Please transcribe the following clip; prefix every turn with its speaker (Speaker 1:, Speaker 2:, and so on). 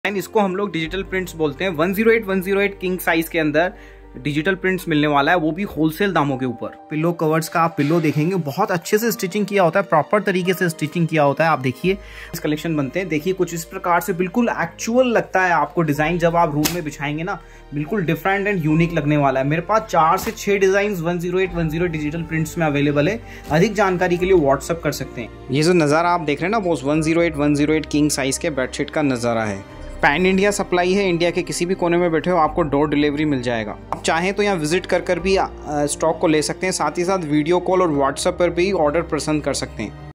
Speaker 1: इसको हम लोग डिजिटल प्रिंट्स बोलते हैं। 108 किंग साइज के अंदर डिजिटल प्रिंट्स मिलने वाला है, वो भी होलसेल दामों के ऊपर। पिलो कवर्स का आप पिलो देखेंगे, बहुत अच्छे से स्टिचिंग किया होता है, प्रॉपर तरीके से स्टिचिंग किया होता है। आप देखिए इस कलेक्शन बनते हैं, देखिए कुछ इस प्रकार से बिल्कुल एक्चुअल लगता है आपको डिजाइन। जब आप रूम में बिछाएंगे ना, बिल्कुल डिफरेंट एंड यूनिक लगने वाला है। मेरे पास 4 से 6 डिजाइन 108 डिजिटल प्रिंट्स में अवेलेबल है। अधिक जानकारी के लिए व्हाट्सअप कर सकते हैं। ये जो नज़ारा आप देख रहे हैं ना, वो 108 किंग साइज के बेडशीट का नज़ारा है। पैन इंडिया सप्लाई है, इंडिया के किसी भी कोने में बैठे हो आपको डोर डिलीवरी मिल जाएगा। आप चाहें तो यहाँ विजिट कर भी स्टॉक को ले सकते हैं, साथ ही साथ वीडियो कॉल और व्हाट्सएप पर भी ऑर्डर पसंद कर सकते हैं।